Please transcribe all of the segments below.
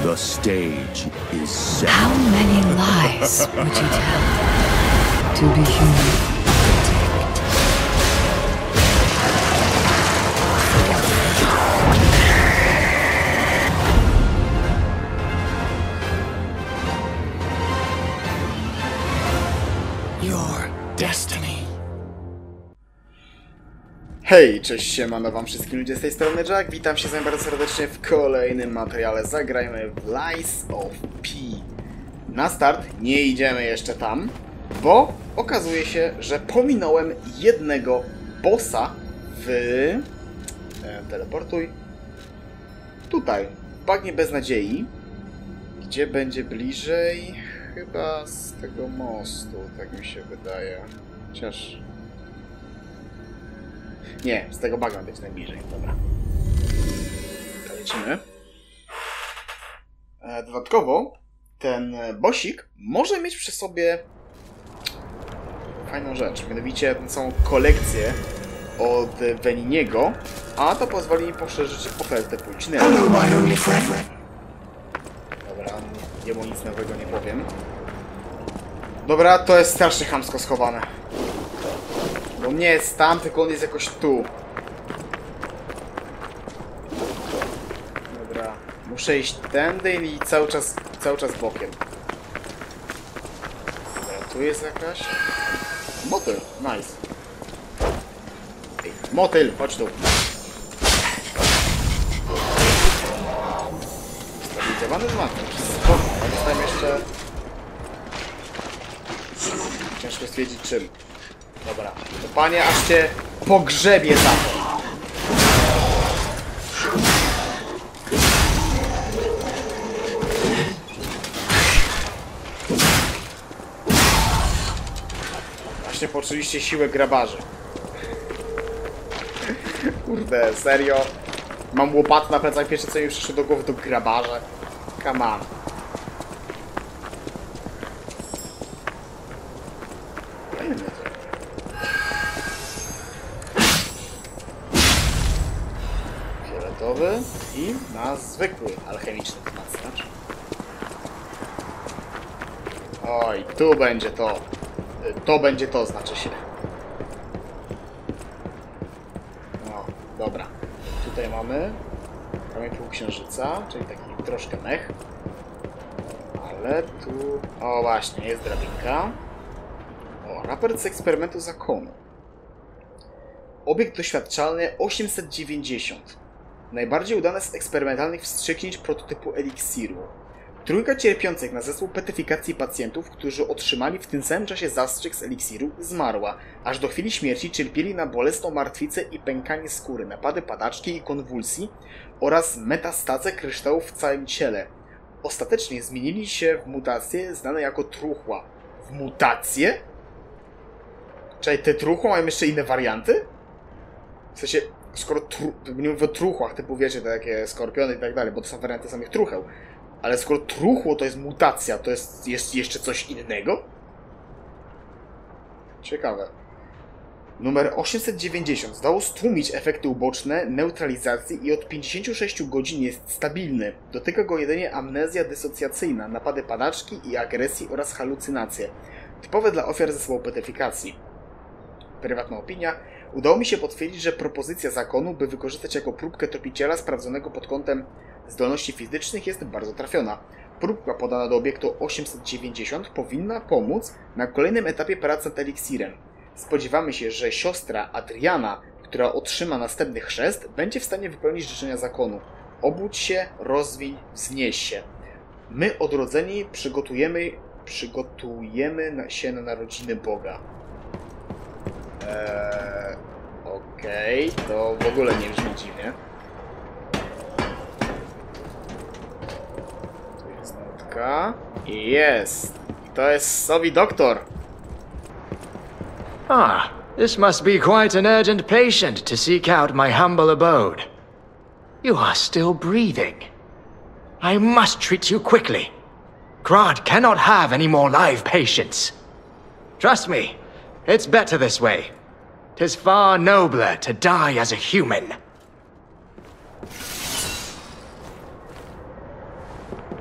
The stage is set. How many lies would you tell to be human? Your destiny. Hej, cześć, siemano wam wszystkim ludzie, z tej strony Jack, witam się z wami bardzo serdecznie w kolejnym materiale. Zagrajmy w Lies of P. Na start nie idziemy jeszcze tam, bo okazuje się, że pominąłem jednego bossa w... teleportuj. Tutaj, w bagnie beznadziei, gdzie będzie bliżej chyba z tego mostu, tak mi się wydaje. Chociaż... nie, z tego bagna być najbliżej, dobra. To lecimy. Dodatkowo, ten bossik może mieć przy sobie fajną rzecz, mianowicie są kolekcje od Veniniego, a to pozwoli mi poszerzyć ofertę płciny. Dobra, jemu nic nowego nie powiem. Dobra, to jest strasznie chamsko schowane. Bo nie jest tam, tylko on jest jakoś tu. Dobra, muszę iść tędy i cały czas bokiem. Dobra, tu jest jakaś... motyl, nice. Ej, motyl, chodź tu. Stabilizowany z matką. Dostałem jeszcze... ciężko stwierdzić czym. Dobra, to panie aż cię pogrzebie za to. Właśnie poczuliście siłę grabarzy. Kurde, serio? Mam łopatę na plecach, pierwsze co mi przyszło do głowy to grabarze. Come on. I na zwykły alchemiczny wzmacniacz. Oj, tu będzie to. To będzie to, znaczy się. No, dobra. Tutaj mamy kamień półksiężyca, czyli taki troszkę mech. Ale tu... o właśnie, jest drabinka. O, raport z eksperymentu zakonu. Obiekt doświadczalny 890. Najbardziej udane z eksperymentalnych wstrzyknięć prototypu eliksiru. Trójka cierpiących na zespół petyfikacji pacjentów, którzy otrzymali w tym samym czasie zastrzyk z eliksiru, zmarła. Aż do chwili śmierci cierpieli na bolesną martwicę i pękanie skóry, napady padaczki i konwulsji oraz metastazę kryształów w całym ciele. Ostatecznie zmienili się w mutacje znane jako truchła. W mutacje? Czyli te truchła mają jeszcze inne warianty? W sensie... skoro nie mówię o truchłach, typu wiecie, takie skorpiony i tak dalej, bo to są warianty samych trucheł. Ale skoro truchło to jest mutacja, to jest jeszcze coś innego? Ciekawe. Numer 890 zdało stłumić efekty uboczne, neutralizacji i od 56 godzin jest stabilny. Dotyka go jedynie amnezja dysocjacyjna, napady padaczki i agresji oraz halucynacje. Typowe dla ofiar zespołu petyfikacji. Prywatna opinia. Udało mi się potwierdzić, że propozycja zakonu, by wykorzystać jako próbkę tropiciela sprawdzonego pod kątem zdolności fizycznych, jest bardzo trafiona. Próbka podana do obiektu 890 powinna pomóc na kolejnym etapie pracy nad eliksirem. Spodziewamy się, że siostra Adriana, która otrzyma następny chrzest, będzie w stanie wypełnić życzenia zakonu. Obudź się, rozwiń, wznieś się. My, odrodzeni, przygotujemy się na narodziny Boga. Okej, to w ogóle nie brzmi dziwnie. Tu jest notka. I jest! To jest Sowi Doktor! Ah, this must be quite an urgent patient to seek out my humble abode. You are still breathing. I must treat you quickly. Grant cannot have any more live patients. Trust me, it's better this way. 'Tis far nobler to die as a human.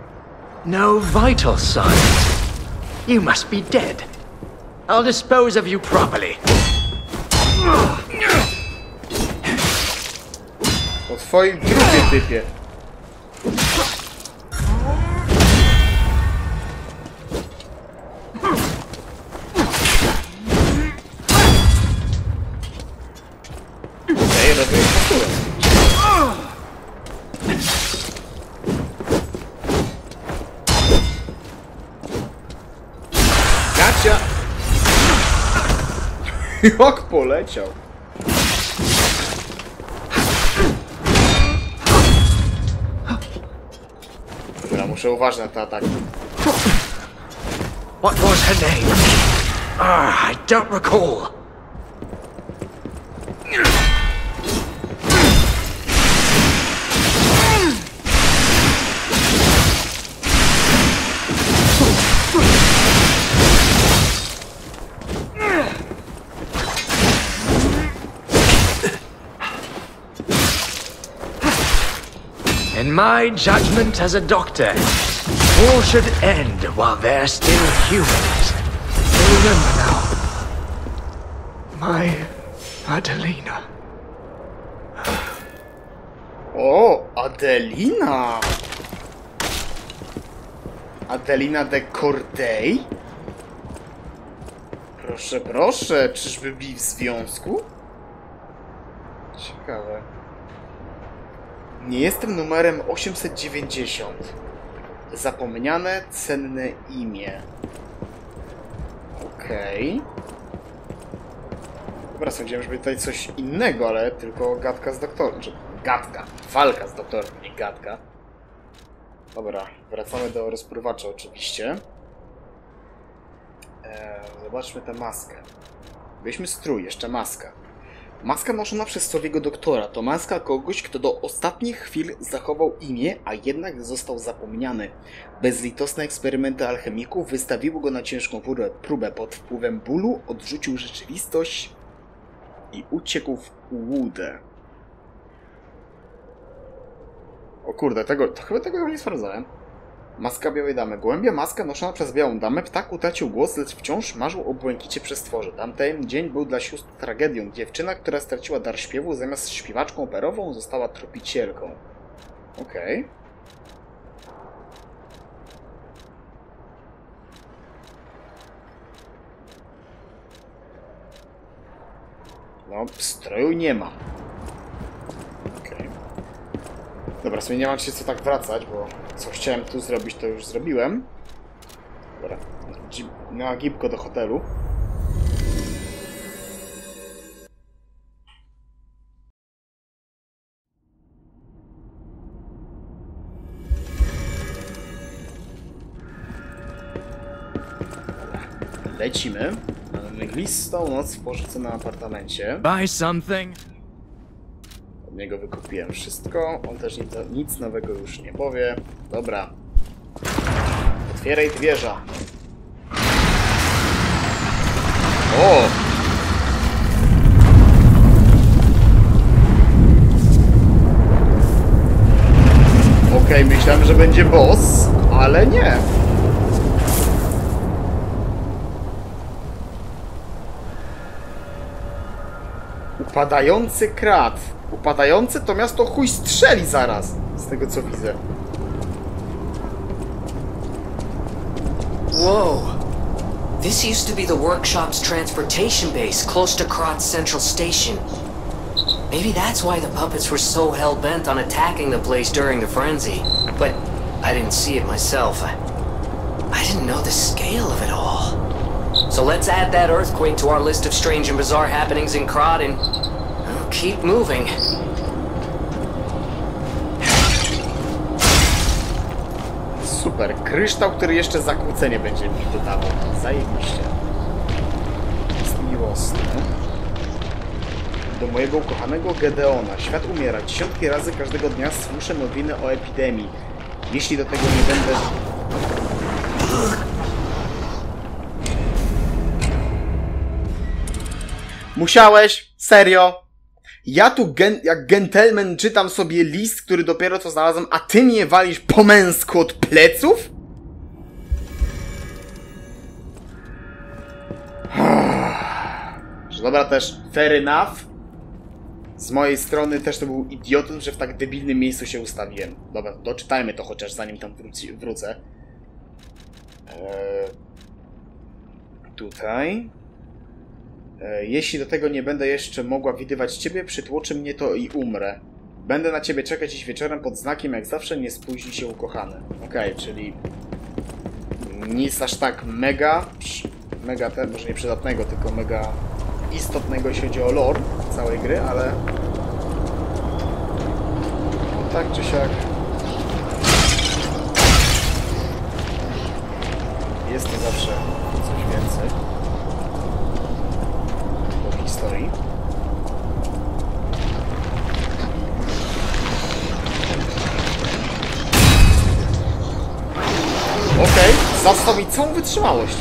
No vital signs. You must be dead. I'll dispose of you properly. Po twoim trupie, typie. Okej, robię posturę. Gacia! Jak poleciał. Dobra, muszę uważać na te ataki. What was her name? I don't recall. In my judgment as a doctor, all should end while they're still humans. So remember now, my Adelina. O, Adelina! Adelina de Corday? Proszę, proszę, czyżby byli w związku? Ciekawe. Nie jestem numerem 890. Zapomniane, cenne imię. Okej. Dobra, sądziłem, że będzie tutaj coś innego, ale tylko gadka z doktorem. Czy gadka. Walka z doktorem, nie gadka. Dobra, wracamy do rozpruwacza oczywiście. Zobaczmy tę maskę. Byliśmy strój, jeszcze maska. Maska noszona przez sowiego doktora to maska kogoś, kto do ostatnich chwil zachował imię, a jednak został zapomniany. Bezlitosne eksperymenty alchemików wystawiły go na ciężką próbę. Pod wpływem bólu odrzucił rzeczywistość i uciekł w łudę. O kurde, chyba tego nie sprawdzałem. Maska białej damy. Gołębia maska noszona przez białą damę. Ptak utracił głos, lecz wciąż marzył o błękicie przestworze. Tamten dzień był dla sióstr tragedią. Dziewczyna, która straciła dar śpiewu, zamiast śpiewaczką operową, została tropicielką. Okej. No, stroju nie ma. Okej. Dobra, sobie nie mam się co tak wracać, bo co chciałem tu zrobić, to już zrobiłem. Dobra, na gibko do hotelu. Dobra, lecimy. Mamy mglistą noc w porzuconym apartamencie. Buy something. Od niego wykupiłem wszystko. On też nic nowego już nie powie. Dobra. Otwieraj wieża. O! Okej, myślałem, że będzie boss, ale nie. Upadający krat. Upadający to miasto chuj strzeli zaraz. Z tego co widzę. Whoa. This used to be the workshop's transportation base, close to Krat's Central Station. Maybe that's why the puppets were so hell-bent on attacking the place during the frenzy. But I didn't see it myself. I didn't know the scale of it all. So let's add that earthquake to our list of strange and bizarre happenings in Krat and keep moving. Super. Kryształ, który jeszcze zakłócenie będzie mi dodawał. Zajebiście. Jest miłosny. Do mojego ukochanego Gedeona. Świat umiera. Dziesiątki razy każdego dnia słyszę nowiny o epidemii. Jeśli do tego nie będę... Musiałeś? Serio? Ja tu jak gentleman czytam sobie list, który dopiero co znalazłem, a ty mnie walisz po męsku od pleców? Że dobra, też fair enough. Z mojej strony też to był idiotyzm, że w tak debilnym miejscu się ustawiłem. Dobra, doczytajmy to chociaż zanim tam wrócę. Tutaj. Jeśli do tego nie będę jeszcze mogła widywać ciebie, przytłoczy mnie to i umrę. Będę na ciebie czekać dziś wieczorem pod znakiem, jak zawsze nie spóźni się ukochany. Okej, czyli nic aż tak mega, może nie przydatnego, tylko mega istotnego, jeśli chodzi o lore całej gry, ale no, tak czy siak jest to zawsze coś więcej do historii. Okej, zastał mi całą wytrzymałość.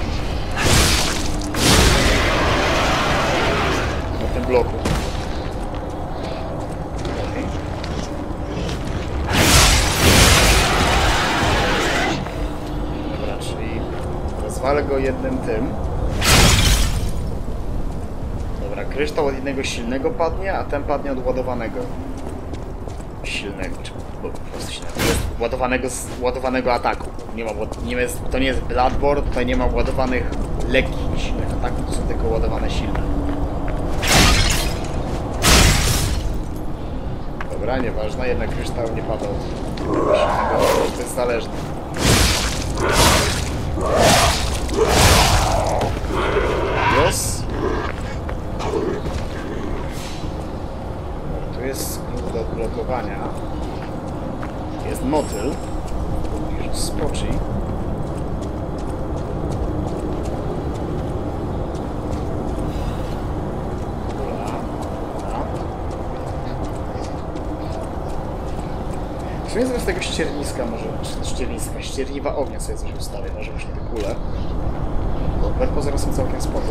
Na tym bloku. Okay. Dobra, czyli rozwalę go jednym tym. Dobra, kryształ od jednego silnego padnie, a ten padnie od ładowanego. Silnego, czy po prostu silnego. Ładowanego ataku. To nie jest Bloodborne, tutaj nie ma ładowanych lekkich silnych ataków, to są tylko ładowane silne. Dobra, nieważne, jednak kryształ nie padał od silnego, to jest zależne. Yes. Tu jest skrót do odblokowania. Jest motyl. Już spoczy. W sumie zamiast tego ścierniska może... ścierniwa ognia sobie coś ustawię. Może właśnie te kule. Bo wbrew pozorom są całkiem spoko.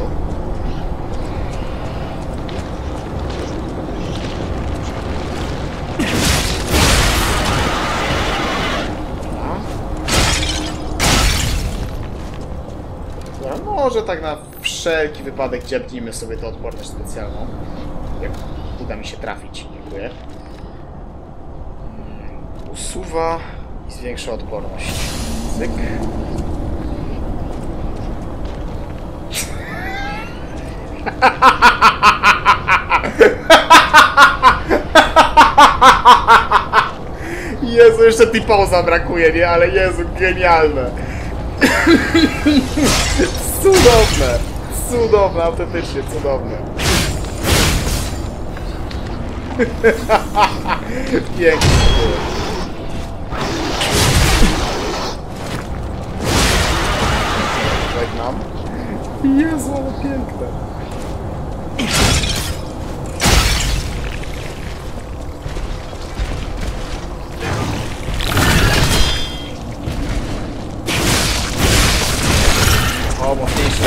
Może tak na wszelki wypadek dziabnijmy sobie tę odporność specjalną. Jak uda mi się trafić. Dziękuję. Usuwa i zwiększa odporność. Cyk. Jezu, jeszcze T-poza brakuje, nie? Ale Jezu, genialne. Cudowne! Cudowne, autentycznie cudowne. Pięknie. Żegnam. Jezu, ale piękne. O, mocniejsze.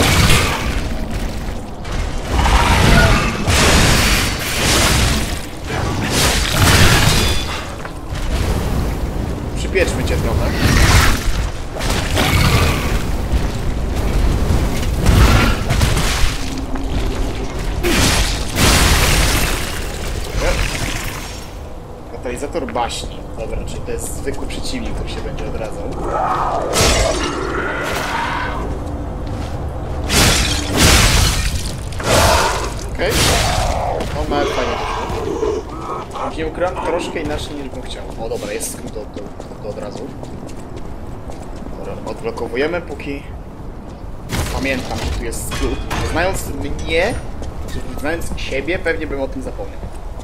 Przypieczmy cię trochę. Katalizator baśni. Dobra, czyli to jest zwykły przeciwnik, który się będzie odradzał. Okej. No, nawet fajnie wyszło. Nie ukrywam, troszkę inaczej niż bym chciał. O dobra, jest skrót do od razu. Dobra, odblokowujemy, póki pamiętam, że tu jest skrót. Znając mnie, czy znając siebie, pewnie bym o tym zapomniał.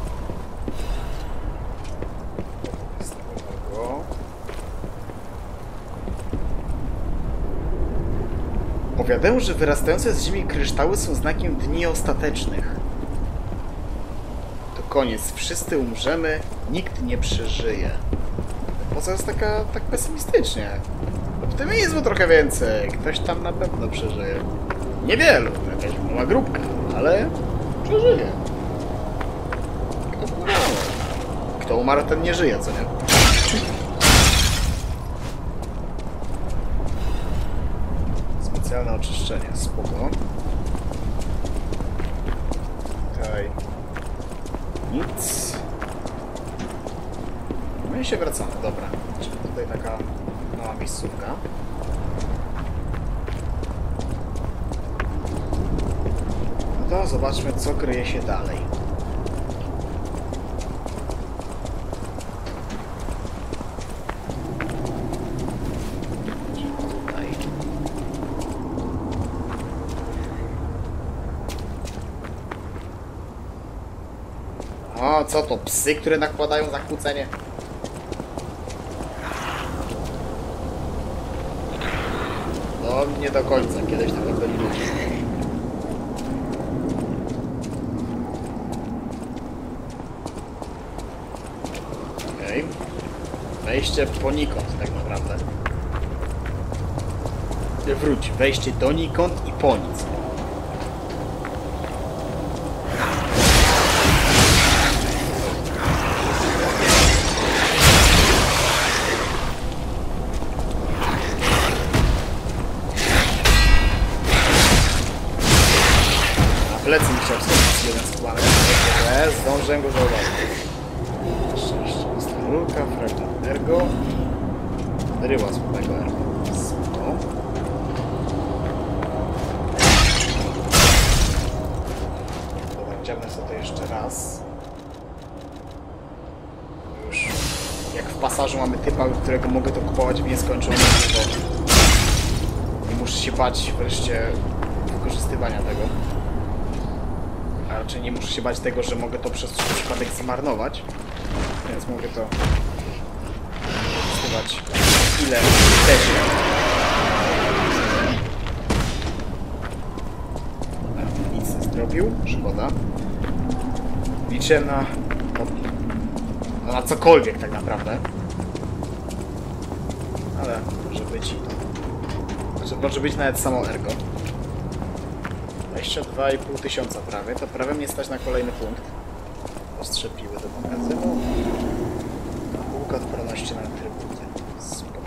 Powiadają, że wyrastające z ziemi kryształy są znakiem dni ostatecznych. To koniec, wszyscy umrzemy, nikt nie przeżyje. Po co jest tak pesymistycznie? Optymizmu trochę więcej, ktoś tam na pewno przeżyje. Niewielu, jakaś mała grupka, ale przeżyje. Kto umarł, ten nie żyje, co nie? Specjalne oczyszczenie, spoko. Tutaj nic. No i się wracamy, dobra. Czyli tutaj taka mała miejscówka. No to zobaczmy, co kryje się dalej. Tutaj. O, co to? Psy, które nakładają zakłócenie? No, nie do końca. Kiedyś tego byli ludzie. Okej. Wejście ponikąd, tak naprawdę. Wróć. Wejście donikąd i po nic. Plecy mi chciał wskoczyć jeden z planet, ale zdążyłem go zauważyć. Szczęście. Rurka, fragment ergo. Bryła słabego ergo. Spoko. Dobra, chciałbym sobie to jeszcze raz. Już jak w pasażu mamy typa, którego mogę to kupować w nieskończoność, to nie muszę się bać wreszcie wykorzystywania tego. A raczej nie muszę się bać tego, że mogę to przez przypadek zmarnować. Więc mogę to wykorzystywać ile chcecie. Nic nie zrobił, szkoda. Liczę na cokolwiek tak naprawdę. Ale może być i to. Znaczy, może być nawet samo ergo. 22,5 tysiąca prawie, to prawie mnie stać na kolejny punkt. Ostrzepiły do magazynu. Półka odporności na atrybuty. Spoko.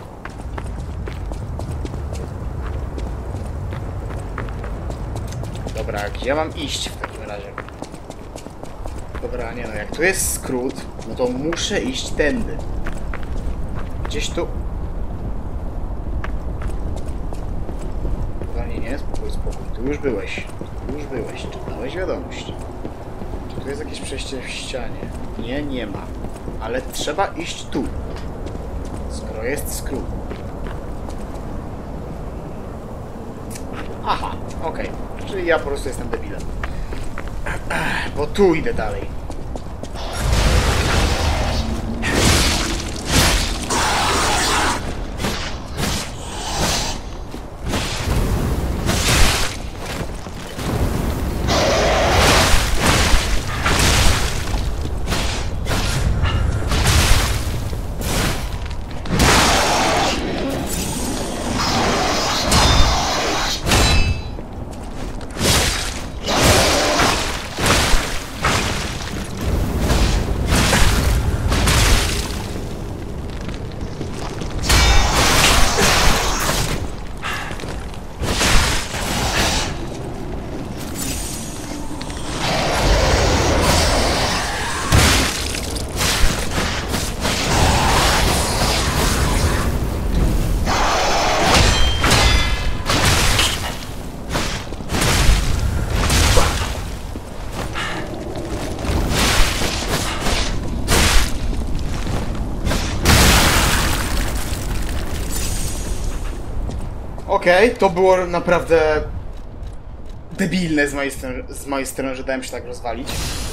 Dobra, jak ja mam iść w takim razie? Dobra, nie no, jak tu jest skrót, no to muszę iść tędy. Gdzieś tu... Nie, spokój, spokój. Tu już byłeś. Tu już byłeś. Czy dałeś wiadomość? Czy tu jest jakieś przejście w ścianie? Nie, nie ma. Ale trzeba iść tu. Skoro jest skrót. Aha, okej. Czyli ja po prostu jestem debilem. Bo tu idę dalej. Okej, to było naprawdę debilne z mojej strony, że dałem się tak rozwalić.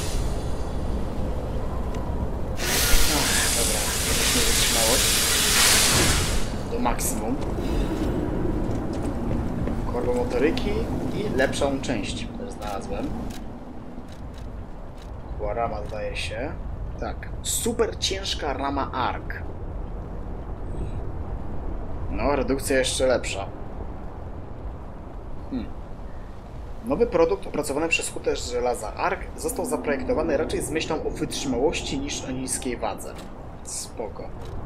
Dobra, mieliśmy wytrzymałość do maksimum. Korbo motoryki i lepszą część też znalazłem. Była rama, zdaje się. Tak, super ciężka rama ARC. No, redukcja jeszcze lepsza. Nowy produkt opracowany przez hutę z żelaza ARC został zaprojektowany raczej z myślą o wytrzymałości niż o niskiej wadze. Spoko.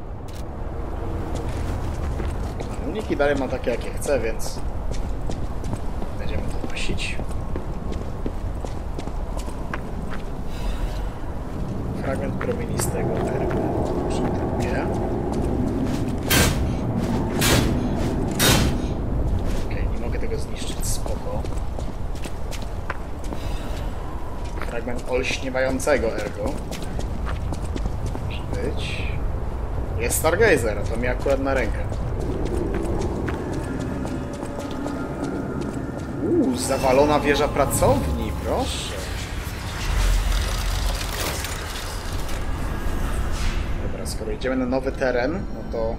Uniki dalej mam takie jakie chcę, więc będziemy to nosić. fragment promienistego ergo. Drugie. Okej, nie mogę tego zniszczyć, spoko. Fragment olśniewającego ergo. Może być. Jest Stargazer, to mi akurat na rękę. Zawalona wieża pracowni, proszę. Dobra, skoro idziemy na nowy teren, no to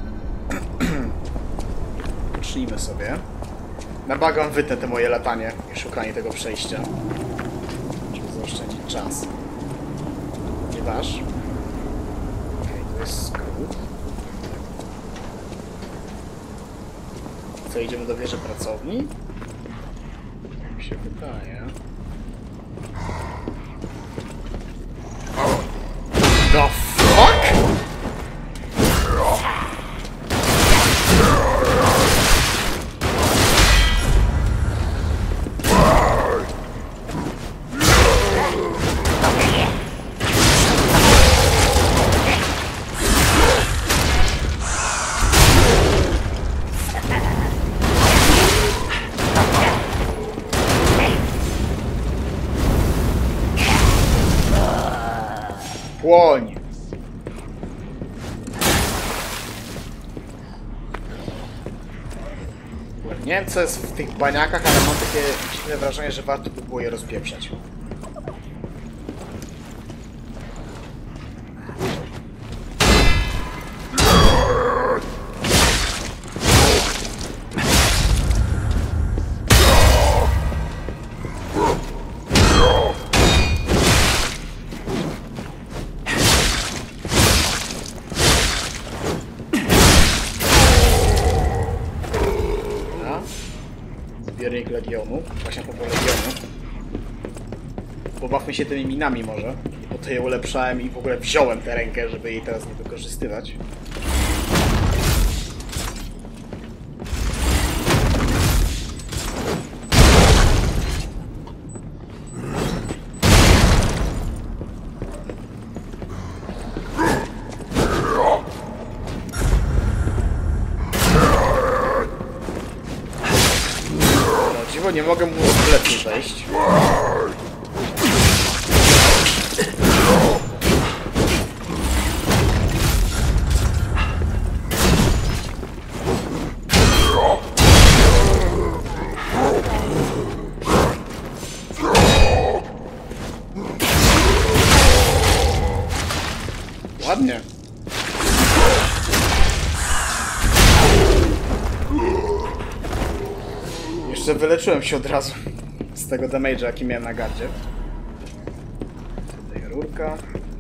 pocznijmy sobie. Na bagan wytnę te moje latanie i szukanie tego przejścia, żeby zaoszczędzić czas. Ponieważ... Okej, to jest skrót. Co, idziemy do wieży pracowni? Tak mi się wydaje. The fuck? Płoń! Nie wiem, co jest w tych baniakach, ale mam takie dziwne wrażenie, że warto by było je rozpieprzać. Zbiornik Legionu, właśnie po Legionu. Pobawmy się tymi minami może. Po to je ulepszałem i w ogóle wziąłem tę rękę, żeby jej teraz nie wykorzystywać. Nie mogę mu w plecy wejść. Ładnie. Jeszcze wyleczyłem się od razu z tego damage'a, jaki miałem na gardzie. Tutaj rurka.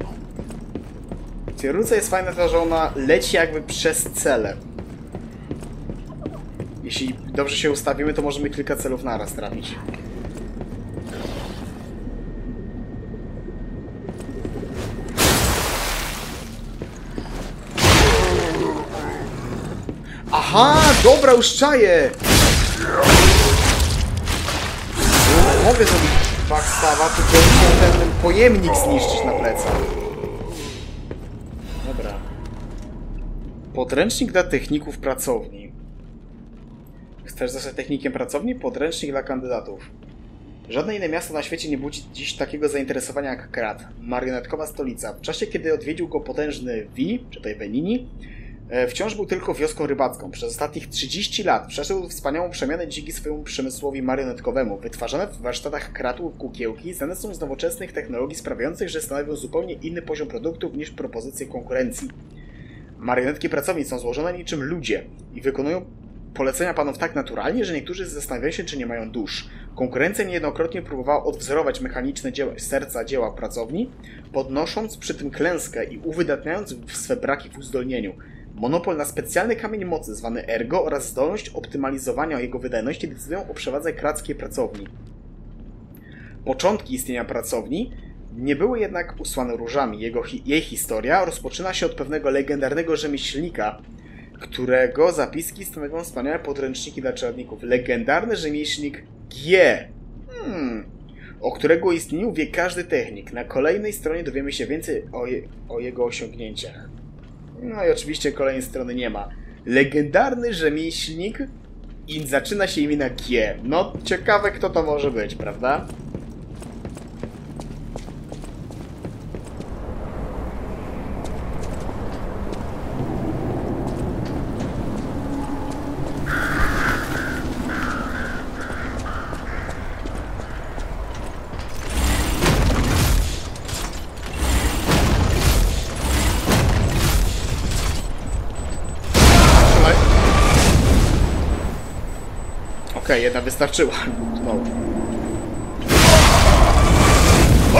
W tej rurce jest fajne to, że ona leci jakby przez cele. Jeśli dobrze się ustawimy, to możemy kilka celów naraz trafić. Aha, dobra, już czaję! Mogę zrobić backstawa, tylko muszę ten pojemnik zniszczyć na plecach. Dobra. Podręcznik dla techników pracowni. Chcesz zostać technikiem pracowni? Podręcznik dla kandydatów. Żadne inne miasto na świecie nie budzi dziś takiego zainteresowania jak Krat, marionetkowa stolica. W czasie, kiedy odwiedził go potężny Vi, czy tej Venini, wciąż był tylko wioską rybacką. Przez ostatnich 30 lat przeszedł wspaniałą przemianę dzięki swojemu przemysłowi marionetkowemu. Wytwarzane w warsztatach Kratu kukiełki znane są z nowoczesnych technologii sprawiających, że stanowią zupełnie inny poziom produktów niż propozycje konkurencji. Marionetki pracowni są złożone niczym ludzie i wykonują polecenia panów tak naturalnie, że niektórzy zastanawiają się, czy nie mają dusz. Konkurencja niejednokrotnie próbowała odwzorować mechaniczne serca dzieła pracowni, podnosząc przy tym klęskę i uwydatniając swe braki w uzdolnieniu. Monopol na specjalny kamień mocy zwany Ergo oraz zdolność optymalizowania jego wydajności decydują o przewadze krackiej pracowni. Początki istnienia pracowni nie były jednak usłane różami. Jej historia rozpoczyna się od pewnego legendarnego rzemieślnika, którego zapiski stanowią wspaniałe podręczniki dla czeladników. Legendarny rzemieślnik G. o którego istnieniu wie każdy technik. Na kolejnej stronie dowiemy się więcej o jego osiągnięciach. No i oczywiście kolejnej strony nie ma. Legendarny rzemieślnik i zaczyna się imię na G. No, ciekawe kto to może być, prawda? Okej, jedna wystarczyła. Znowu. Oj!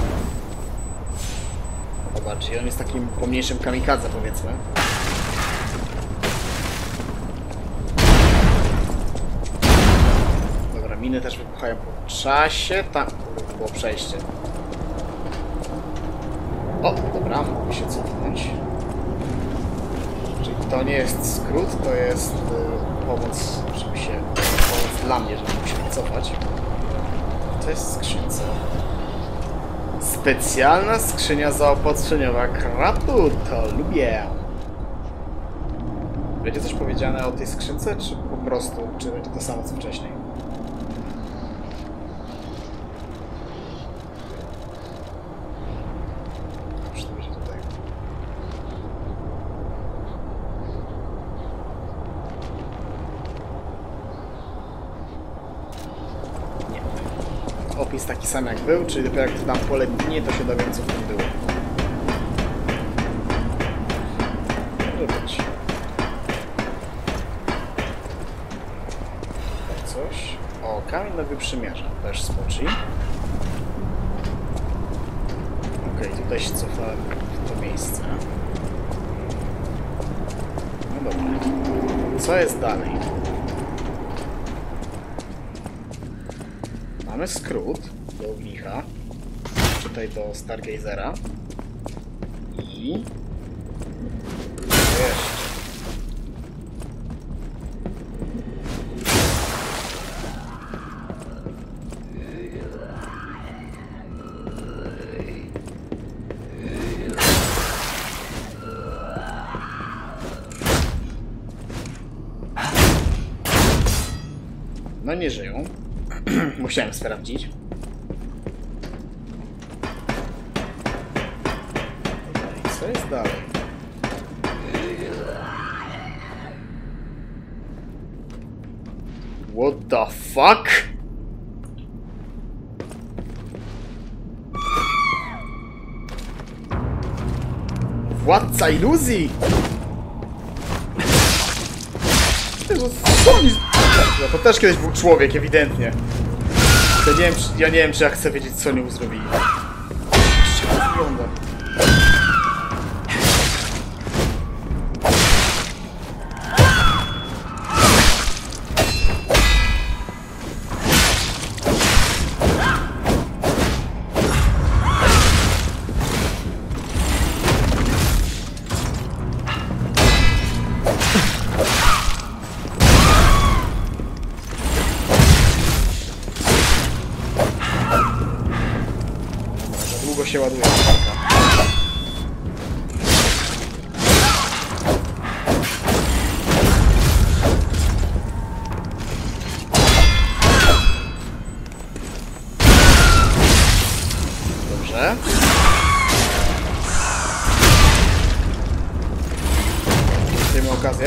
Zobaczcie, on jest takim pomniejszym kamikadze, powiedzmy. Dobra, miny też wybuchają po czasie. Tam było przejście. O, dobra, mogę się cofnąć. Czyli to nie jest skrót, to jest pomoc, żeby się... pomoc dla mnie, żeby się wycofać. To jest skrzynka. Specjalna skrzynia zaopatrzeniowa Kratu, to lubię. Będzie coś powiedziane o tej skrzynce, czy po prostu, czy będzie to samo co wcześniej? Dobrze, to będzie tutaj. Opis taki sam jak był, czyli dopiero jak tam pole minie, to się dowiem co w tym było. Może być. Tutaj coś. O, kamień nowy przymierza. Też spoczy. Okej, tutaj się cofałem w to miejsce. No dobra. Co jest dalej? Mamy skrót do ognicha, tutaj do Stargazera i jeszcze. No nie żyją. Musiałem sprawdzić. Co jest dalej? What the fuck? Władca iluzji! No to też kiedyś był człowiek, ewidentnie. Ja nie wiem, czy ja chcę wiedzieć, co nią zrobili. Jeszcze to wygląda. Długo się ładuje. Dobrze. Miejmy okazję.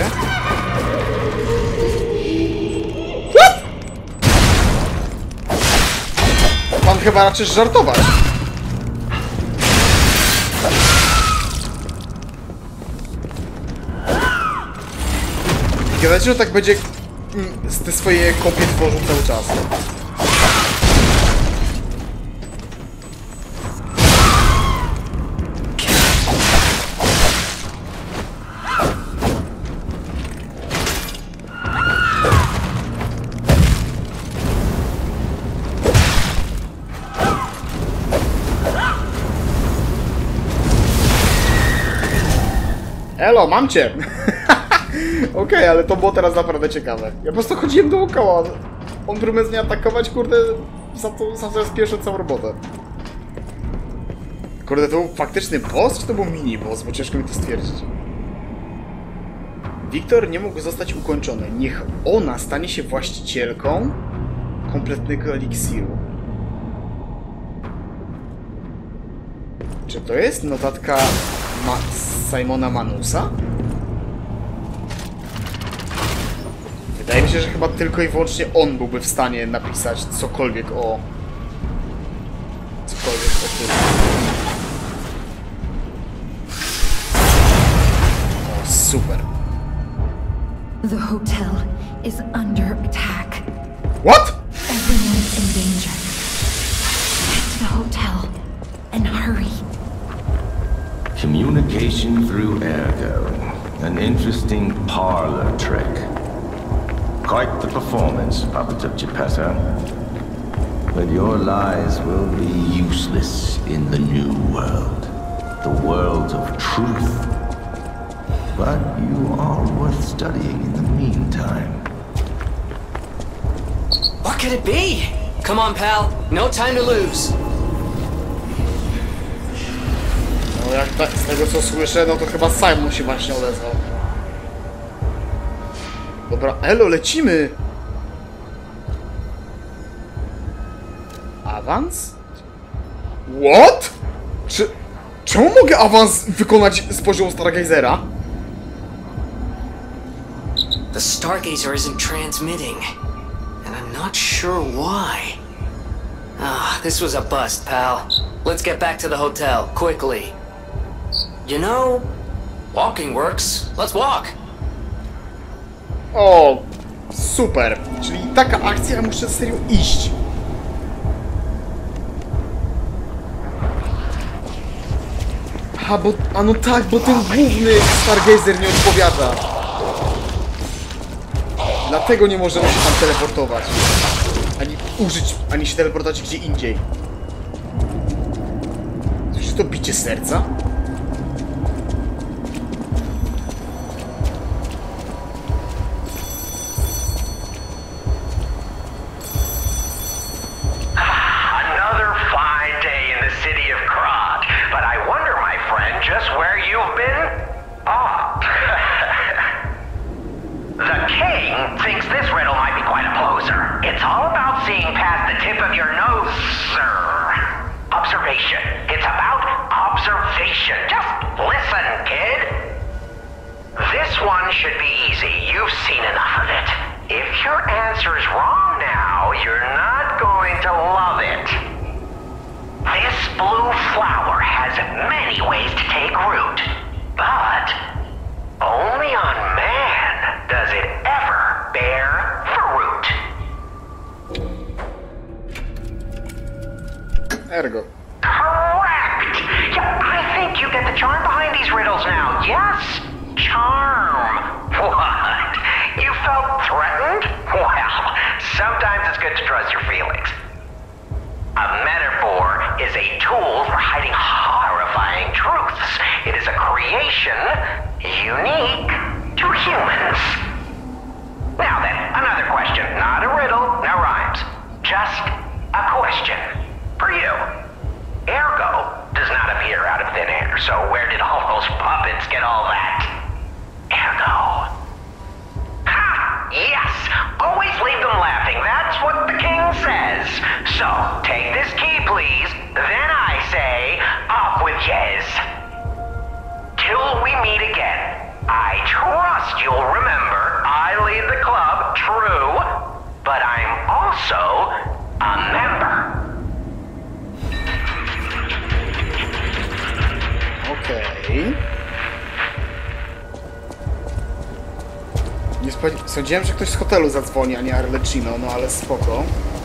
Pan chyba raczysz żartować. Gadajcie, że tak będzie te swoje kopie tworzył cały czas. Elo, mam cię! Okej, ale to było teraz naprawdę ciekawe. Ja po prostu chodziłem dookoła. On próbuje mnie atakować, kurde, za to jest pierwsze całą robotę. Kurde, to był faktyczny boss, czy to był mini-boss? Bo ciężko mi to stwierdzić. Wiktor nie mógł zostać ukończony. Niech ona stanie się właścicielką kompletnego eliksiru. Czy to jest notatka Simona Manusa? Wydaje mi się, że chyba tylko i wyłącznie on byłby w stanie napisać cokolwiek o tym. O, super. The hotel is under attack. What? Everyone is in danger. Get to the hotel and hurry. Communication through ergo. An interesting parlor trick. Quite the performance, Puppet of Geppetto. But your lies will be useless in the new world. The world of truth. But you are worth studying in the meantime. What could it be? Come on, pal. No time to lose. No jak tak z tego co słyszę, no to chyba Simon się właśnie odezwał. Dobra, elo, lecimy! Awans? What? Czemu mogę awans wykonać z poziomu Stargazera? The Stargazer isn't transmitting, and I'm not sure why. This was a bust, pal. Let's get back to the hotel, quickly. You know, walking works. Let's walk. O, super. Czyli taka akcja, ja muszę serio iść. Aha, bo... A no tak, bo ten główny Stargazer nie odpowiada. Dlatego nie możemy się tam teleportować. Ani się teleportować gdzie indziej. Słyszysz to bicie serca? Another fine day in the city of Krat, but I wonder, my friend, just where you've been? The king thinks this riddle might be quite a closer. It's all about seeing past the tip of your nose, sir. Observation. It's about observation. Just listen, kid. This one should be easy. You've seen enough of it. If your answer's wrong now, you're not going to love it. This blue flower has many ways to take root, but only on man does it ever bear fruit. Ergo. Correct! Yeah, I think you get the charm behind these riddles now. Yes, charm. What? You felt threatened? Well, sometimes it's good to trust your feelings. A metaphor is a tool for hiding horrifying truths. It is a creation unique to humans. Now then, another question. Not a riddle, no rhymes. Just a question. For you. Ergo does not appear out of thin air, so where did all those puppets get all that? Ergo. Ha! Yes! Always leave them laughing. That's what the king says. So, take this key, please. Then I say, off with yes. Till we meet again. I trust you'll remember I lead the club, true, but I'm also a member. Okej. Nie sądziłem, że ktoś z hotelu zadzwoni, a nie Arlecchino, no ale spoko.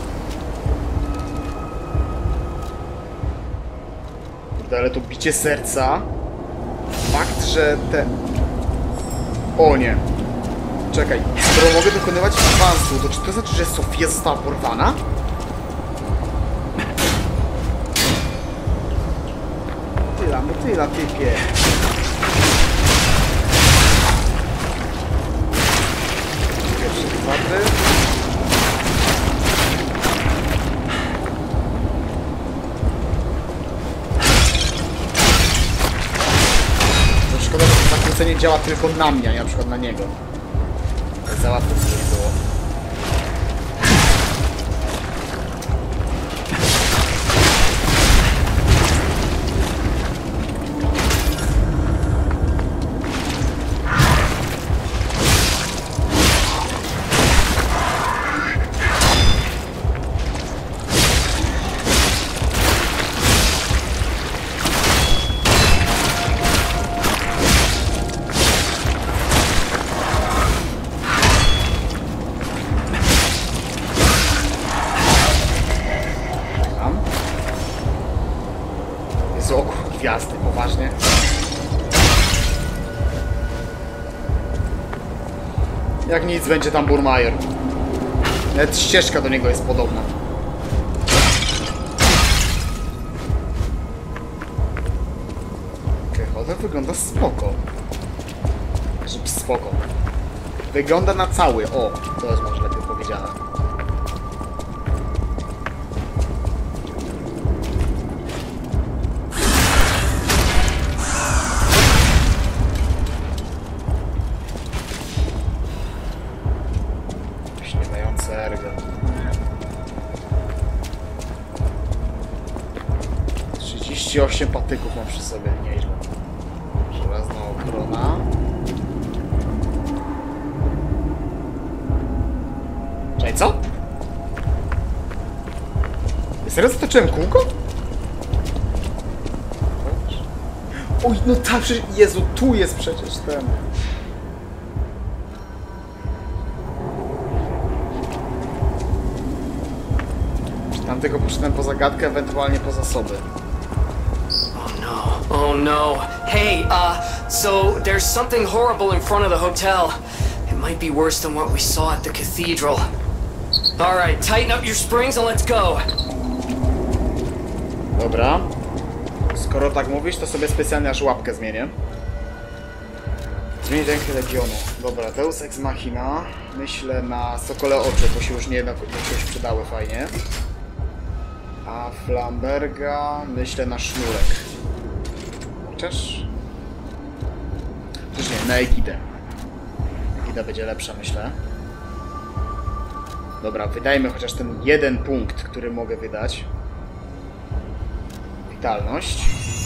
Kurde, ale to bicie serca. Fakt, że te... O nie. Czekaj, skoro mogę dokonywać awansu, to czy to znaczy, że Sofia została porwana? Motyla, typie. Pierwszy kwadry. rzucenie działa tylko na mnie, a nie na przykład na niego. Za łatwo to nie było. Gwiazdy, poważnie. Jak nic, będzie tam Burmeier. Nawet ścieżka do niego jest podobna. Hotel wygląda spoko. Spoko. Wygląda na cały. O, to jest może lepiej powiedziane. Ergo. 38 patyków mam przy sobie, nieźle. Żelazna ochrona. Czekaj, co? Serio zatoczyłem kółko? Oj, no tak, przecież... Jezu, tu jest przecież ten... Tamtego poszedłem po zagadkę, ewentualnie po zasoby. Oh no. Hey, so there's something horrible in front of the hotel. It might be worse than what we saw at the cathedral. Alright, tighten up your springs and let's go. Dobra. Skoro tak mówisz, to sobie specjalnie aż łapkę zmienię. Zmienić rękę Legionu. Dobra, Deus Ex Machina. Myślę na Sokole Oczy, bo się już niejednokrotnie przydały fajnie. A Flamberga myślę na Sznurek. Chociaż... Przecież nie, na Egidę. Egida będzie lepsza, myślę. Dobra, wydajmy chociaż ten jeden punkt, który mogę wydać. Witalność.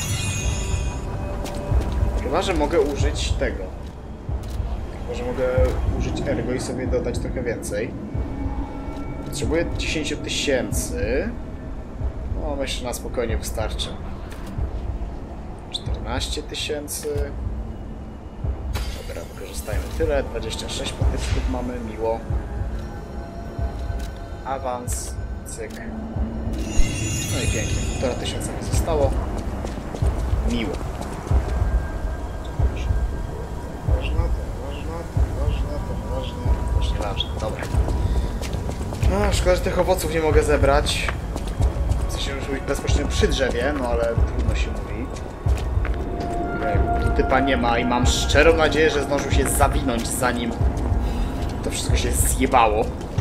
Chyba, że mogę użyć tego. Chyba, że mogę użyć Ergo i sobie dodać trochę więcej. Potrzebuję 10 000. No, myślę, że na spokojnie wystarczy. 14 000. Dobra, wykorzystajmy tyle. 26 patyczków mamy, miło. Awans, cyk. No i pięknie, 1500 mi zostało. Miło. To nieważne, dobra. No, szkoda, że tych owoców nie mogę zebrać. W sensie już być bezpośrednio przy drzewie, no ale trudno się mówi. Tu typa nie ma i mam szczerą nadzieję, że zdążył się zawinąć, zanim to wszystko się zjebało.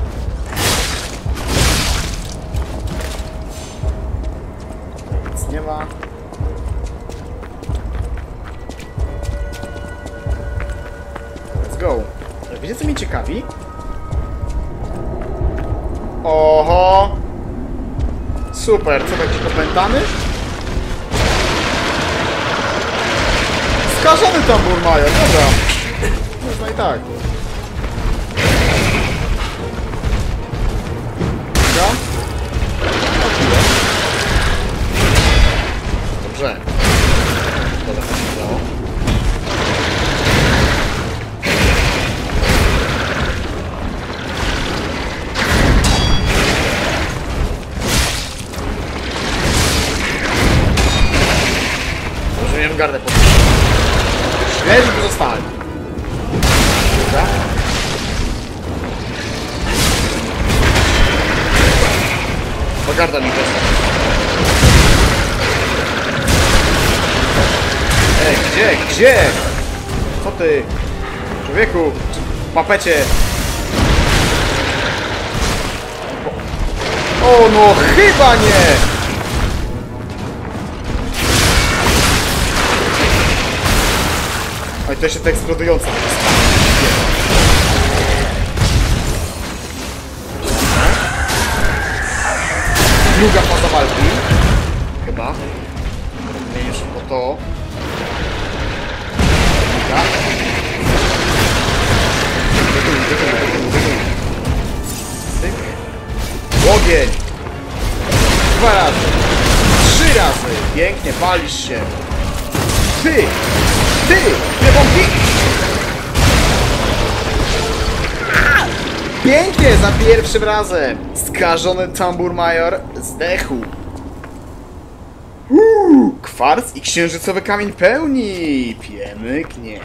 Nic nie ma. Let's go. Ale wiecie, co mnie ciekawi? Oho! Super, co taki opętany? Skażony tam Burmeier, dobra. Można i tak. Dobra. Dobrze. Dobra, to się udało. Może miałem gardę pod... Źle, żeby zostali. Dobra. Pogarda mi też. Ej, gdzie? Co ty? Człowieku, papecie. O no, chyba nie! i to jeszcze ta eksplodująca. Druga faza walki. Chyba. Nie już po to. Tak. Ogień! 2 razy! 3 razy! Pięknie, palisz się! Ty! Ty! Nie bombi! Pięknie! Za pierwszym razem! Skażony Tambur Major zdechł! Kwarc i księżycowy kamień pełni! Pięknie!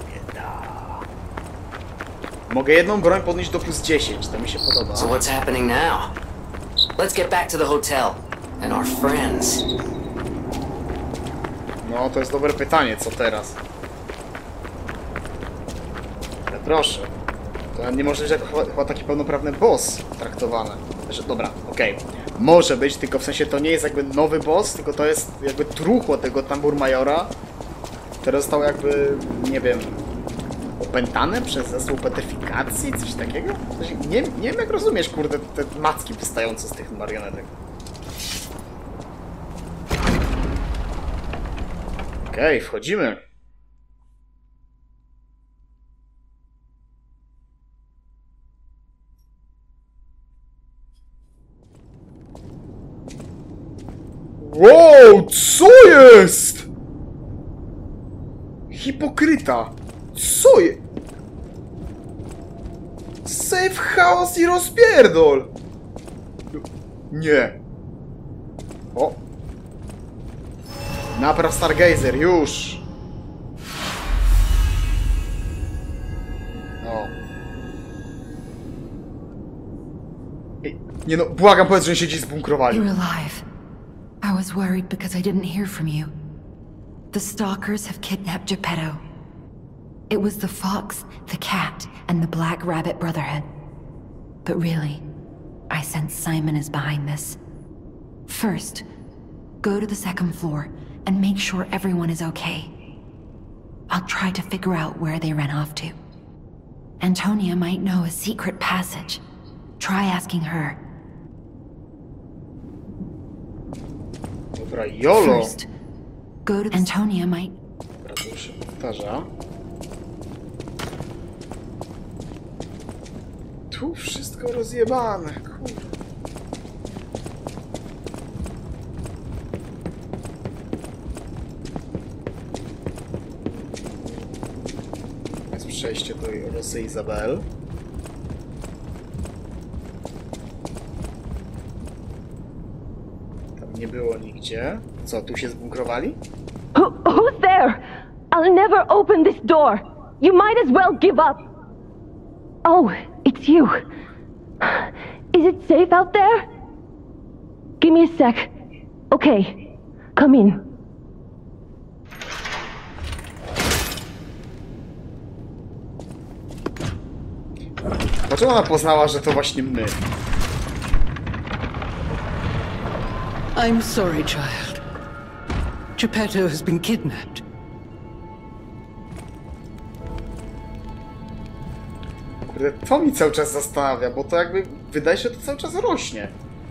Mogę jedną broń podnieść do +10, to mi się podoba. So what's happening now? Let's get back to the hotel and our friends. No, to jest dobre pytanie, co teraz? Ale proszę. To nie może być jako chyba taki pełnoprawny boss traktowany. Znaczy, dobra, okej. Może być, tylko w sensie to nie jest jakby nowy boss, tylko to jest jakby truchło tego Tambur Majora, które zostało jakby, nie wiem, opętane przez zespół petyfikacji, coś takiego? Nie wiem jak rozumiesz, kurde, te macki wystające z tych marionetek. Okej, wchodzimy. Wow, co jest? Hipokryta. Co jest? Save chaos i rozpierdol. Nie. O. Napraw Stargazer, już. No. Ej, nie no, błagam, powiedz, że się gdzieś zbunkrowali. You're alive. I was worried because I didn't hear from you. The stalkers have kidnapped Geppetto. It was the fox, the cat, and the Black Rabbit Brotherhood. But really, I sense Simon is behind this. First, go to the 2nd floor and make sure everyone is okay. I'll try to figure out where they ran off to. Antonia might know a secret passage. Try asking her. Dobra, YOLO. First, go to Antonia might... Dobra, to już się powtarza. Tu wszystko rozjebane, kurde. Jest przejście do Rosy Izabel. Tam nie było nigdzie. Co, tu się zbunkrowali? Who's there? I'll never open this door. You might as well give up. Oh, it's you. Is it safe out there? Give me a sec. Okay, come in. Dlaczego ona poznała, że to właśnie my? I'm sorry, child. Geppetto has been kidnapped. Kurde, to mi cały czas zastanawia, bo to jakby wydaje się, że to cały czas rośnie.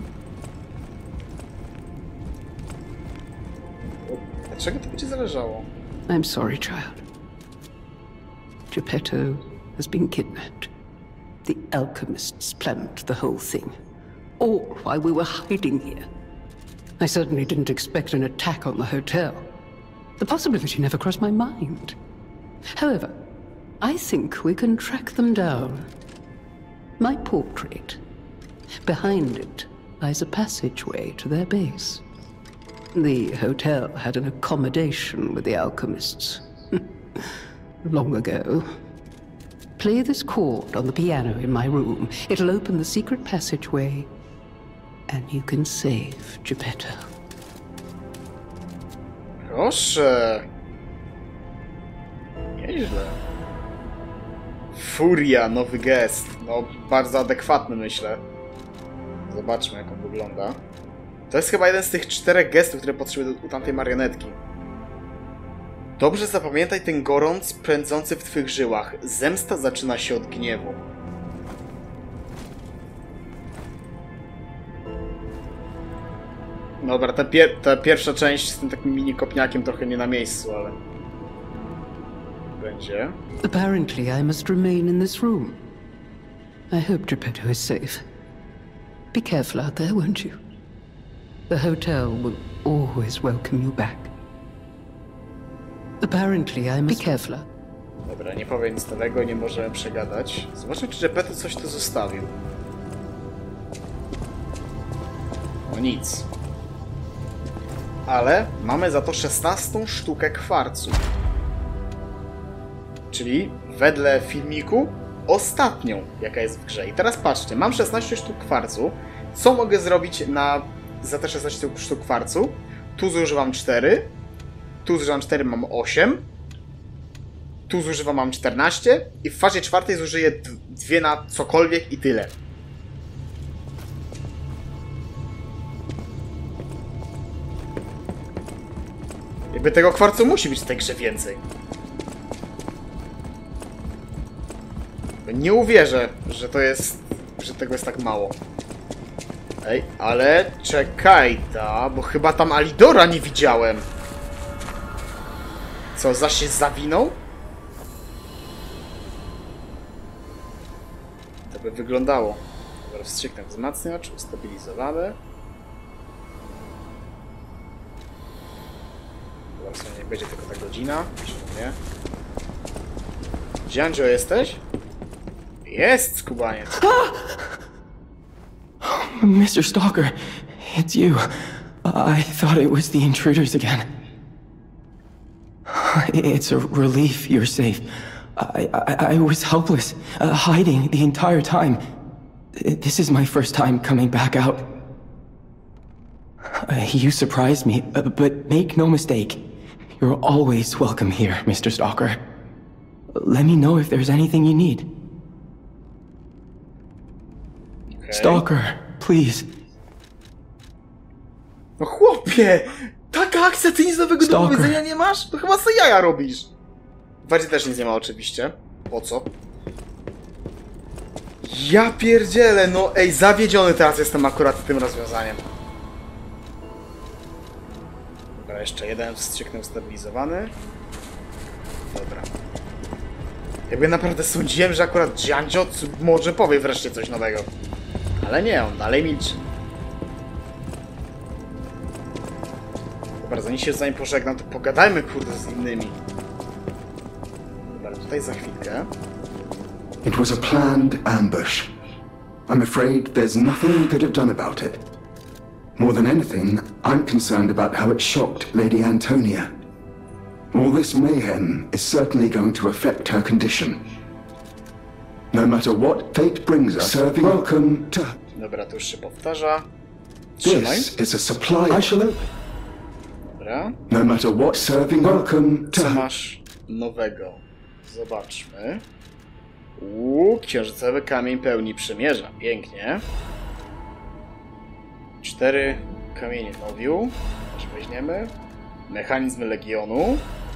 Dlaczego to będzie zależało? I'm sorry, child. Geppetto has been kidnapped. The alchemists planned the whole thing. All while we were hiding here. I certainly didn't expect an attack on the hotel. The possibility never crossed my mind. However, I think we can track them down. My portrait. Behind it lies a passageway to their base. The hotel had an accommodation with the alchemists. Long ago. Play this chord on the piano in my room. It'll open the secret passageway, and you can save Geppetto. Proszę. Nieźle. Furia, nowy gest. No, bardzo adekwatny, myślę. Zobaczmy, jak on wygląda. To jest chyba jeden z tych 4 gestów, które potrzebuję u tamtej marionetki. Dobrze zapamiętaj ten gorąc pędzący w twych żyłach. Zemsta zaczyna się od gniewu. Dobra, ta pierwsza część z tym takim mini kopniakiem trochę nie na miejscu, ale... będzie. Apparently I must remain in this room. I hope Geppetto is safe. Be careful out there, won't you? The hotel will always welcome you back. Apparently I must... Be careful. Dobra, nie powiem nic nowego, nie możemy przegadać. Zobaczmy, czy Geppetto coś tu zostawił. No nic. Ale mamy za to 16 sztukę kwarcu. Czyli wedle filmiku ostatnią, jaka jest w grze. I teraz patrzcie, mam 16 sztuk kwarcu. Co mogę zrobić za te 16 sztuk kwarcu? Tu zużywam 4. Tu zużywam 4, mam 8. Tu zużywam, mam 14. I w fazie czwartej zużyję 2 na cokolwiek i tyle. Jakby tego kwarcu musi być w tej grze więcej. Nie uwierzę, że to jest... że tego jest tak mało. Ej, ale czekaj bo chyba tam Alidora nie widziałem. Co, zaś się zawinął? To by wyglądało. Dobra, wstrzyknę wzmacniacz, ustabilizowany. Dobra, niech będzie tylko ta godzina. Nie. Giangio, jesteś? Jest, skubaniec. Mr. Stalker, it's you. I thought it was the intruders again. It's a relief you're safe. I was helpless, hiding the entire time. This is my first time coming back out. You surprised me, but make no mistake. You're always welcome here, Mr. Stalker. Let me know if there's anything you need. Okay. Stalker, please. No chłopie! Taka akcja, ty nic nowego do powiedzenia nie masz? To chyba sobie jaja robisz. Wadzi też nic nie ma oczywiście. Po co? Ja pierdzielę, no ej, zawiedziony teraz jestem akurat tym rozwiązaniem. Dobra, jeszcze jeden wstrzyknął stabilizowany. Dobra. Jakby naprawdę sądziłem, że akurat Giangio może powie wreszcie coś nowego. Ale nie, on dalej milczy. Dobra, zanim pożegnam, to pogadajmy kurde z innymi. Dobra, tutaj za chwilkę. It was a planned ambush. I'm afraid there's nothing we could have done about it. More than anything, I'm concerned about how it shocked Lady Antonia. All this mayhem is certainly going to affect her condition. No matter what fate brings us, serving welcome to... Dobra, to już się powtarza. Trzymaj. This is a supply I shall open. Dobra. No matter what, serving welcome to... Co masz nowego? Zobaczmy. Księżycowy kamień pełni przymierza. Pięknie. 4 kamienie nowiu. Też weźmiemy. Mechanizm Legionu.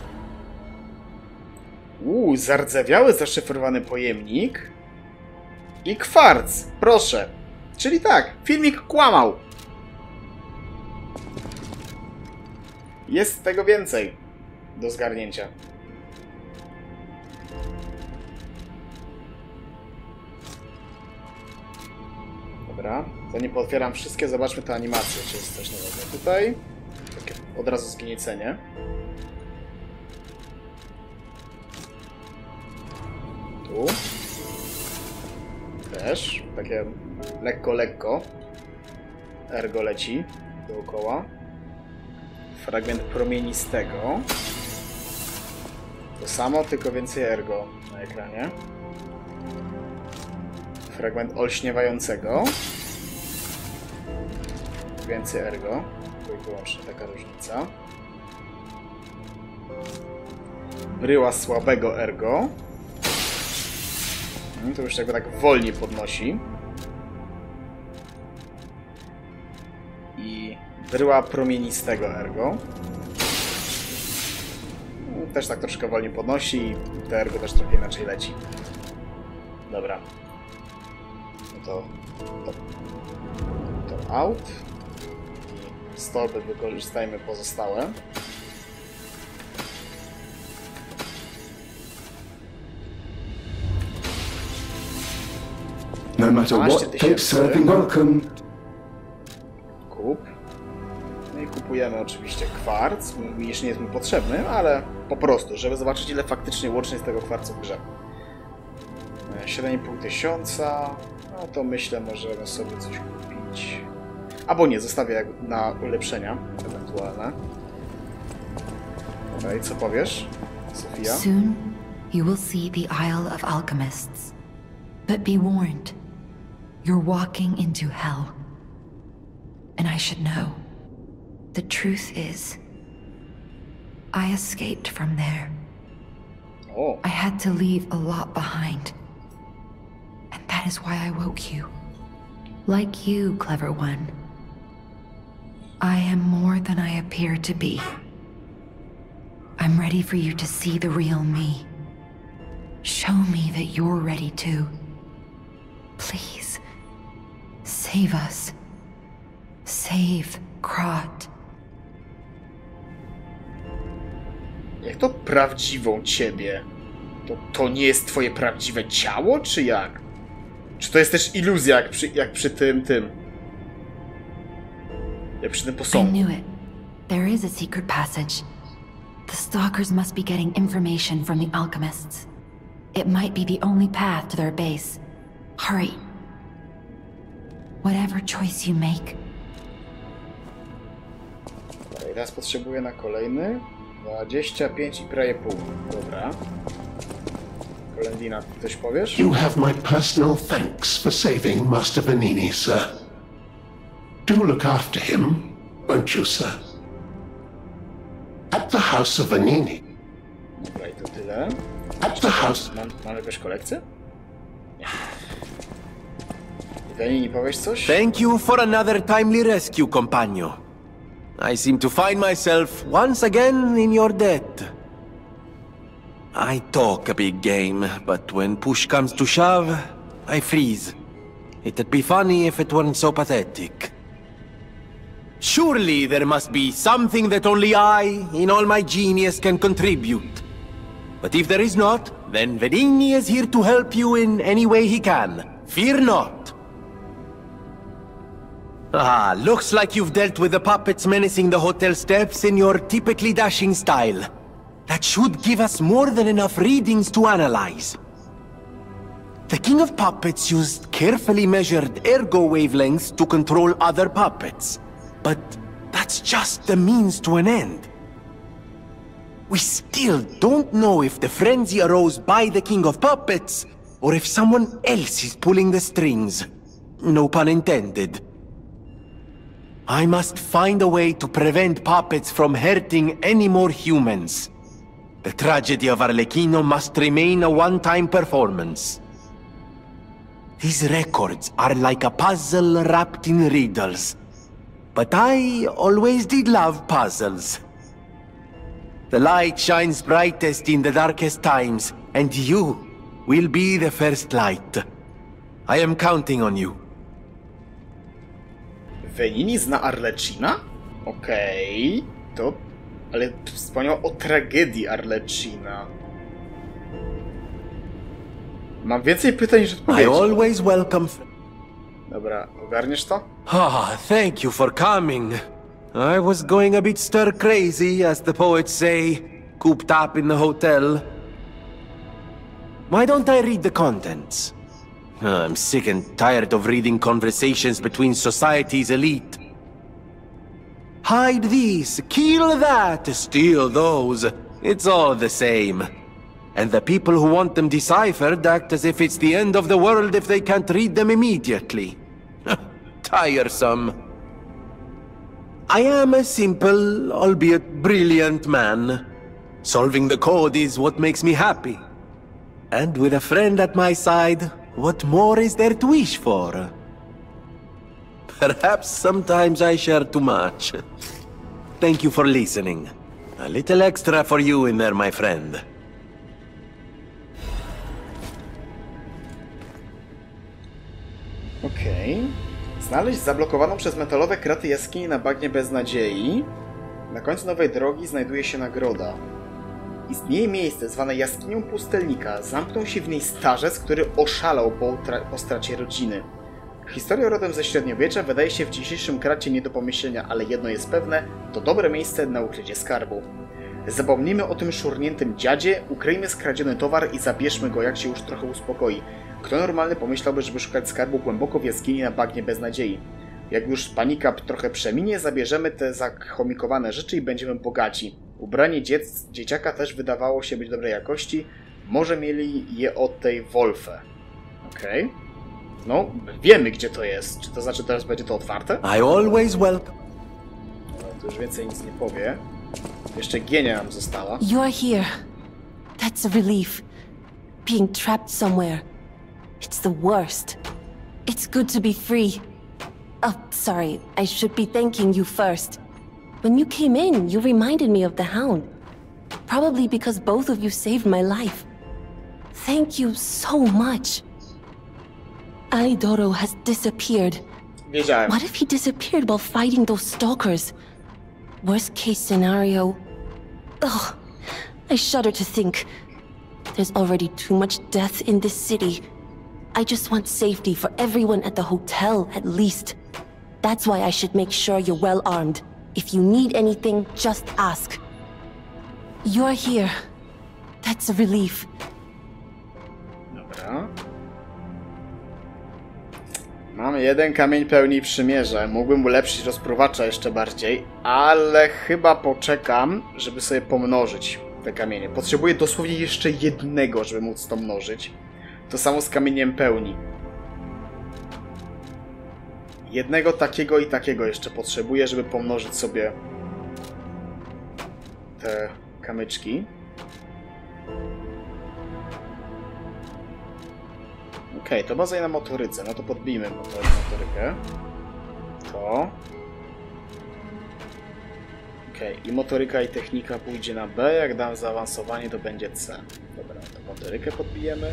Zardzewiały, zaszyfrowany pojemnik. I kwarc. Proszę. Czyli tak, filmik kłamał. Jest tego więcej do zgarnięcia. Dobra, zanim pootwieram wszystkie, zobaczmy tę animację, czy jest coś nowego. Tutaj takie od razu zgniecenie. Tu też takie lekko ergo leci dookoła. Fragment promienistego. To samo, tylko więcej ergo na ekranie. Fragment olśniewającego. Więcej ergo. Tylko i wyłącznie taka różnica. Bryła słabego ergo. To już jakby tak wolniej podnosi. I bryła promienistego ergo. Też tak troszkę wolniej podnosi i te ergo też trochę inaczej leci. Dobra. No to out. I stolby wykorzystajmy pozostałe. No matter what takes serving, welcome. Kup. No i kupujemy oczywiście kwarc. Jeszcze nie jest mi potrzebny, ale po prostu, żeby zobaczyć, ile faktycznie łącznie z tego kwarcu w grze. 7,5 tysiąca. No to myślę, możemy sobie coś kupić. Albo nie, zostawię na ulepszenia ewentualne. Dobra, i co powiesz, Sofia? Soon you will see the Isle of Alchemists. But be warned, you're walking into hell. And I should know. The truth is, I escaped from there. Oh. I had to leave a lot behind. And that is why I woke you. Like you, clever one. I am more than I appear to be. I'm ready for you to see the real me. Show me that you're ready too. Please, save us. Save Krat. Jak to prawdziwą ciebie? To nie jest twoje prawdziwe ciało, czy jak? Czy to jest też iluzja, jak przy tym? Jak przy tym I posągu? knew it. There is a secret passage. The Stalkers must be getting information from the Alchemists. It might be the only path to their base. Hurry. Whatever choice you make. I teraz potrzebuję na kolejny 25 i prawie pół. Dobra. Kolendina, ty coś powiesz? You have my personal thanks for saving Master Venini, sir. Do look after him, won't you, sir? At the house of Venini. Dobra, i to tyle. At the house... Mam jakąś kolekcję? Nie. Venini, powiesz coś? Thank you for another timely rescue, compagno. I seem to find myself once again in your debt. I talk a big game, but when push comes to shove, I freeze. It'd be funny if it weren't so pathetic. Surely there must be something that only I, in all my genius, can contribute. But if there is not, then Venini is here to help you in any way he can. Fear not. Ah, looks like you've dealt with the puppets menacing the hotel steps in your typically dashing style. That should give us more than enough readings to analyze. The King of Puppets used carefully measured ergo wavelengths to control other puppets. But that's just the means to an end. We still don't know if the frenzy arose by the King of Puppets, or if someone else is pulling the strings. No pun intended. I must find a way to prevent puppets from hurting any more humans. The tragedy of Arlecchino must remain a one-time performance. These records are like a puzzle wrapped in riddles. But I always did love puzzles. The light shines brightest in the darkest times, and you will be the first light. I am counting on you. Venini zna Arlecchina? Okej, to... Ale wspomniał o tragedii Arlecchina. Mam więcej pytań niż odpowiedzi. I always welcome... Dobra, ogarniesz to? Ah, thank you for coming. I was going a bit stir-crazy, as the poets say, cooped up in the hotel. Why don't I read the contents? I'm sick and tired of reading conversations between society's elite. Hide these, kill that, steal those. It's all the same. And the people who want them deciphered act as if it's the end of the world if they can't read them immediately. Tiresome. I am a simple, albeit brilliant man. Solving the code is what makes me happy. And with a friend at my side, what more is there to wish for? Perhaps sometimes I share too much. Thank you for listening. A little extra for you in there, my friend. Okej. Znaleźć zablokowaną przez metalowe kraty jaskini na bagnie beznadziei. Na końcu nowej drogi znajduje się nagroda. Istnieje miejsce zwane jaskinią pustelnika. Zamknął się w niej starzec, który oszalał po stracie rodziny. Historia rodem ze średniowiecza wydaje się w dzisiejszym kracie nie do pomyślenia, ale jedno jest pewne, to dobre miejsce na ukrycie skarbu. Zapomnijmy o tym szurniętym dziadzie, ukryjmy skradziony towar i zabierzmy go, jak się już trochę uspokoi. Kto normalny pomyślałby, żeby szukać skarbu głęboko w jaskini na bagnie beznadziei? Jak już panika trochę przeminie, zabierzemy te zachomikowane rzeczy i będziemy bogaci. Ubranie dzieciaka też wydawało się być dobrej jakości. Może mieli je od tej Wolfe. Okej. No, wiemy gdzie to jest. Czy to znaczy teraz będzie to otwarte? I always welcome. No, to już więcej nic nie powie. Jeszcze Gienia nam została. You're here. That's a relief. Being trapped somewhere. It's the worst. It's good to be free. Oh, sorry. I should be thanking you first. When you came in, you reminded me of the Hound. Probably because both of you saved my life. Thank you so much. Alidoro has disappeared. Wiedziałem. What if he disappeared while fighting those stalkers? Worst case scenario. Ugh. I shudder to think. There's already too much death in this city. I just want safety for everyone at the hotel, at least. That's why I should make sure you're well armed. If you need anything, just ask. You're here. That's a relief. Dobra. Mamy jeden kamień pełni przymierza. Mógłbym ulepszyć rozpruwacza jeszcze bardziej, ale chyba poczekam, żeby sobie pomnożyć te kamienie. Potrzebuję dosłownie jeszcze jednego, żeby móc to mnożyć. To samo z kamieniem pełni. Jednego takiego i takiego jeszcze potrzebuję, żeby pomnożyć sobie te kamyczki. Okej, to bazuje na motoryce. No to podbijmy motorykę. To. Okej, i motoryka i technika pójdzie na B. Jak dam zaawansowanie, to będzie C. Dobra, to motorykę podbijemy.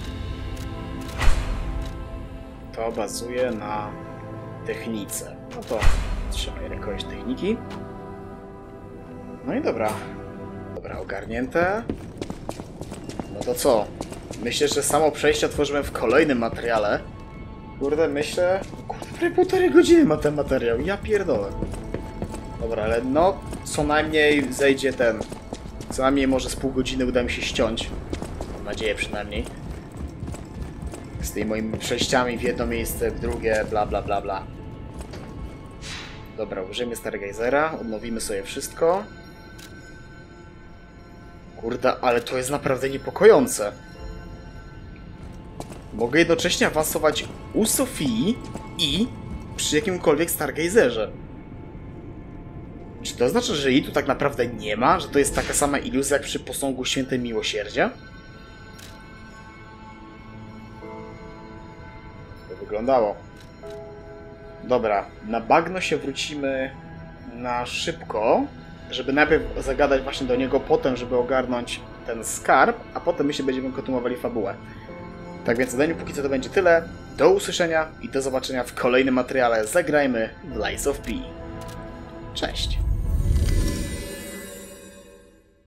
To bazuje na technice. No to trzymaj rękojeść techniki. No i dobra. Dobra, ogarnięte. No to co? Myślę, że samo przejście otworzymy w kolejnym materiale. Kurde, myślę... Kurde, prawie 1,5 godziny ma ten materiał. Ja pierdolę. Dobra, ale no... Co najmniej zejdzie ten... Co najmniej może z pół godziny uda mi się ściąć. Mam nadzieję przynajmniej. Z tymi moimi przejściami w jedno miejsce, w drugie, bla bla bla bla. Dobra, użyjmy Stargazera, odnowimy sobie wszystko. Kurde, ale to jest naprawdę niepokojące. Mogę jednocześnie awansować u Sofii i przy jakimkolwiek Stargazerze. Czy to oznacza, że jej tu tak naprawdę nie ma? Że to jest taka sama iluzja jak przy posągu Świętej Miłosierdzia? To wyglądało. Dobra, na bagno się wrócimy na szybko, żeby najpierw zagadać właśnie do niego, potem żeby ogarnąć ten skarb, a potem my się będziemy kontynuowali fabułę. Tak więc ode mnie póki co to będzie tyle. Do usłyszenia i do zobaczenia w kolejnym materiale. Zagrajmy w Lies of P. Cześć!